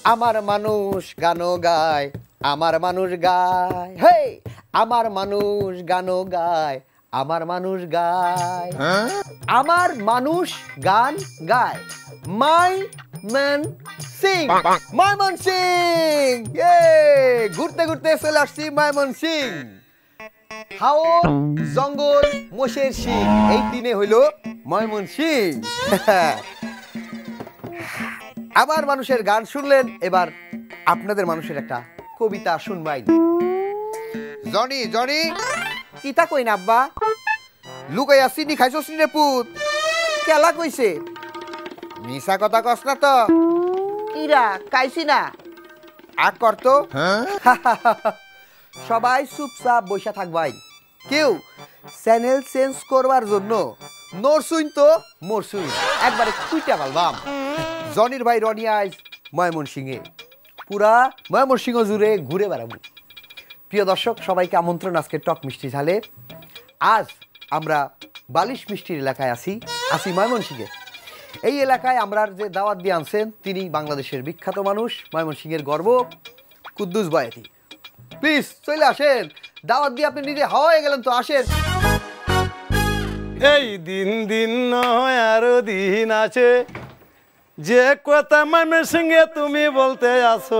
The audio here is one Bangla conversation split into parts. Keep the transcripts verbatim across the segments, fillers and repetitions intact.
আমার মানুষ গানো গায়, আমার মানুষ গায়, হে আমার মানুষ গানো গায়, আমার মানুষ গায়, আমার মানুষ গান গায়। My man sing, Mymensingh, ঘুরতে ঘুরতে চলে আসছি ময়মন সিং। হাওর জঙ্গল মোষের সিং, এই তিনে হইল ময়মন সিং। আমার মানুষের গান শুনলেন, এবার আপনাদের মানুষের একটা কবিতা শুনবাই। জনি জনি কিতা কই না আব্বা? লুকাইয়া চিনি খাইছো চিনে পুত? কেলা কইছে? মিশা কথা কস না তো? ইরা কাইছি না আগ করতো। সবাই চুপচাপ বসে থাকবাই, কেউ চ্যানেল চেঞ্জ করবার জন্য নরসুইন তো মরসুইন একবারে কুইটা পালবাম। জনির ভাই রনি আইজ ময়মন সিংহে, পুরা ময়মন সিংহ জুড়ে ঘুরে বেড়াবো। প্রিয় দর্শক, সবাইকে আমন্ত্রণ আজকে টক মিষ্টি ঝালে। আজ আমরা বালিশ মিষ্টির এলাকায় আছি আছি ময়মন সিংহে। এই এলাকায় আমরা যে দাওয়াত দিয়ে আনছেন, তিনি বাংলাদেশের বিখ্যাত মানুষ, ময়মন সিংহের গর্ব, কুদ্দুস বয়াতি। প্লিজ চলে আসেন, দাওয়াত দিয়ে আপনি নিজে হাওয়া হয়ে গেলেন তো, আসেন। এই দিন দিন নয় আরো দিন আছে, যে কথা ময়মন সিংহে তুমি বলতে আসো।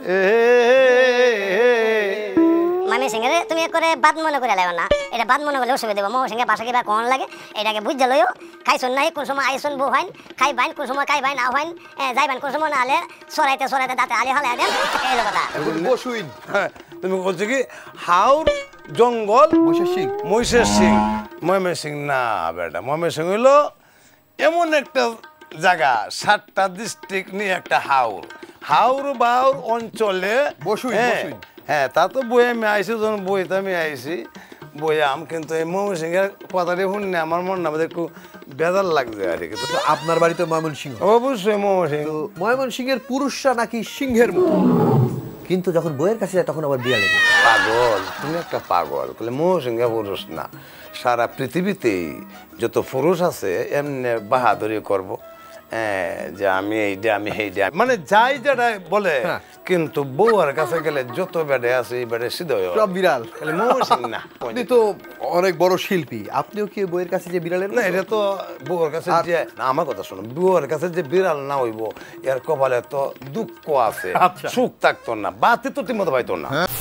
ময়মন সিংহে তুমি করে বাদ মনে করে লাগবে না, এটা বাদ মনে করলে অসুবিধা দেবো। ময়মন সিংহে বাসা কিবা কোন লাগে এটাকে বুঝতে লইও। খাইছুন নাই কোন সময় আইসুন বউ হইন, খাই বাইন কোন সময় খাই বাইন আ হইন, যাইবেন কোন সময় না আলে সরাইতে সরাইতে দাঁতে আলে হলে দেন, এই কথা বসুইন। হ্যাঁ, তুমি বলছো কি হাওর জঙ্গল মহিষের সিং, মহিষের সিং, ময়মন সিং না বেটা। ময়মন সিং হইলো এমন একটা জায়গা, সাতটা ডিস্ট্রিক্ট নিয়ে একটা হাওর। হাওর বাউর অঞ্চলে বসুইন বসুইন। হ্যাঁ, তা তো বই আমি আইসি, যখন বইতে আমি আইসি বইয়াম, কিন্তু এই ময়মন সিংহের কথাটি শুনে আমার মন না একটু বেজার লাগছে আর কি। তো আপনার বাড়িতে ময়মন সিংহ? অবশ্যই ময়মন সিং। তো ময়মন সিংহের পুরুষরা নাকি সিংহের মতো, কিন্তু যখন বইয়ের কাছে যায় তখন আবার বিড়ালের মতো। পাগল, তুমি একটা পাগল। তাহলে ময়মন সিংহে পুরুষ না, সারা পৃথিবীতেই যত পুরুষ আছে এমনি বাহাদুরি করবো, যে আমি এইটা আমি এইটা, মানে যাই যেটা বলে। কিন্তু বউয়ার কাছে গেলে যত বেডে আছে এই বেডে সিদ্ধ সব বিড়াল। তাহলে ময়মন সিং না। আপনি তো অনেক বড় শিল্পী, আপনিও কি বইয়ের কাছে যে বিড়ালের না? এটা তো বউয়ার কাছে যে, আমার কথা শোনো, বউয়ার কাছে যে বিড়াল না হইব এর কপালে তো দুঃখ আছে, সুখ থাকতো না, বাতি তো ঠিক মতো পাইতো না।